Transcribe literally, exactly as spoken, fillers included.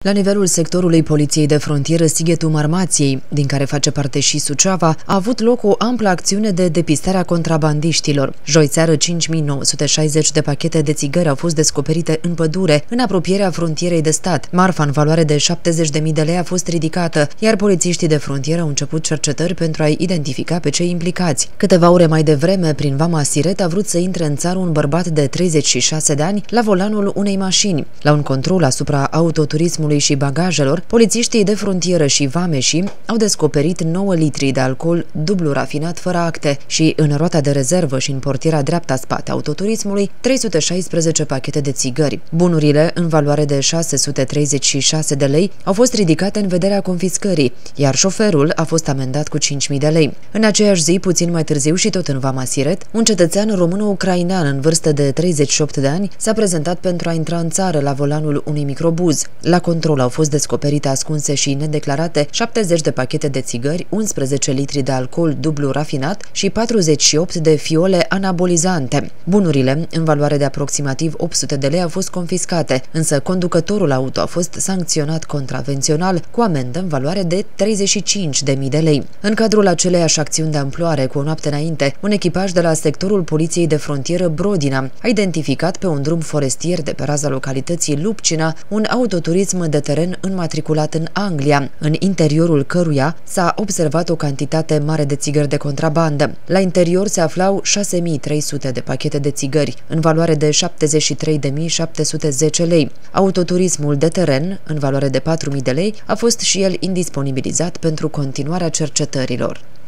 La nivelul sectorului Poliției de Frontieră Sighetul Marmației, din care face parte și Suceava, a avut loc o amplă acțiune de depistare a contrabandiștilor. Joi seară, cinci mii nouă sute șaizeci de pachete de țigări au fost descoperite în pădure, în apropierea frontierei de stat. Marfa, în valoare de șaptezeci de mii de lei, a fost ridicată, iar polițiștii de frontieră au început cercetări pentru a-i identifica pe cei implicați. Câteva ore mai devreme, prin Vama Siret, a vrut să intre în țară un bărbat de treizeci și șase de ani la volanul unei mașini. La un control asupra autoturismului și bagajelor, polițiștii de frontieră și vameșii au descoperit nouă litri de alcool dublu rafinat fără acte și în roata de rezervă și în portiera dreapta spate autoturismului trei sute șaisprezece pachete de țigări. Bunurile, în valoare de șase sute treizeci și șase de lei, au fost ridicate în vederea confiscării, iar șoferul a fost amendat cu cinci mii de lei. În aceeași zi, puțin mai târziu și tot în Vama Siret, un cetățean român-ucrainean în vârstă de treizeci și opt de ani s-a prezentat pentru a intra în țară la volanul unui microbuz. La control au fost descoperite ascunse și nedeclarate șaptezeci de pachete de țigări, unsprezece litri de alcool dublu rafinat și patruzeci și opt de fiole anabolizante. Bunurile, în valoare de aproximativ opt sute de lei, au fost confiscate, însă conducătorul auto a fost sancționat contravențional cu amendă în valoare de treizeci și cinci de mii de lei. În cadrul aceleiași acțiuni de amploare, cu o noapte înainte, un echipaj de la sectorul Poliției de Frontieră Brodina a identificat pe un drum forestier de pe raza localității Lupcina un autoturism de teren înmatriculat în Anglia, în interiorul căruia s-a observat o cantitate mare de țigări de contrabandă. La interior se aflau șase mii trei sute de pachete de țigări, în valoare de șaptezeci și trei de mii șapte sute zece lei. Autoturismul de teren, în valoare de patru mii de lei, a fost și el indisponibilizat pentru continuarea cercetărilor.